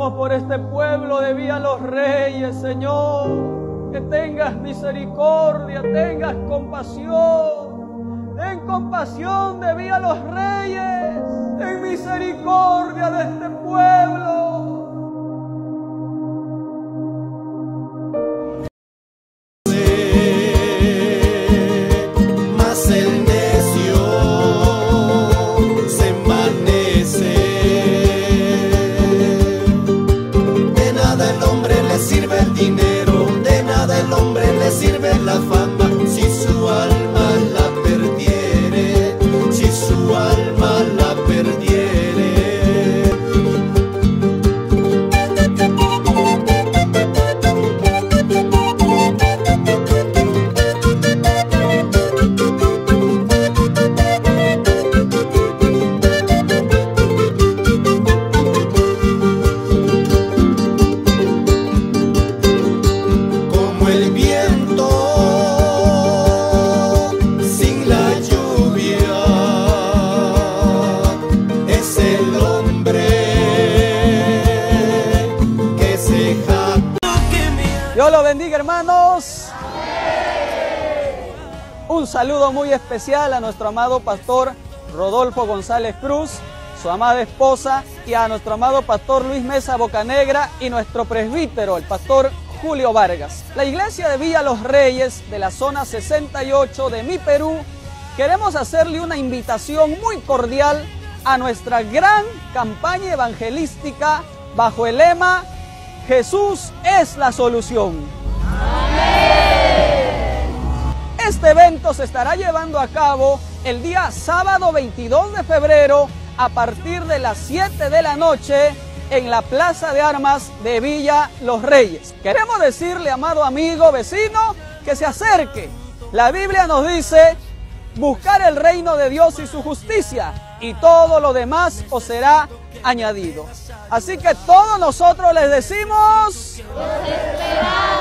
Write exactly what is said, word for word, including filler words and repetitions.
clamamos por este pueblo de Villa Los Reyes, Señor. Que tengas misericordia, tengas compasión. Ten compasión de Villa Los Reyes. Ten misericordia de este pueblo. Mas el necio se envanece. De nada el hombre le sirve el dinero, de nada el hombre le sirve la fama, si su alma la perdiere, si su alma la perdiere. El viento sin la lluvia es el hombre que se jacta. Dios los bendiga, hermanos. Un saludo muy especial a nuestro amado pastor Rodolfo González Cruz, su amada esposa, y a nuestro amado pastor Luis Mesa Bocanegra y nuestro presbítero, el pastor Julio Vargas. La iglesia de Villa Los Reyes, de la zona sesenta y ocho de mi Perú, queremos hacerle una invitación muy cordial a nuestra gran campaña evangelística bajo el lema Jesús es la solución. ¡Amén! Este evento se estará llevando a cabo el día sábado veintidós de febrero a partir de las siete de la noche en la Plaza de Armas de Villa Los Reyes. Queremos decirle, amado amigo, vecino, que se acerque. La Biblia nos dice, buscar el reino de Dios y su justicia, y todo lo demás os será añadido. Así que todos nosotros les decimos, ¡los esperamos!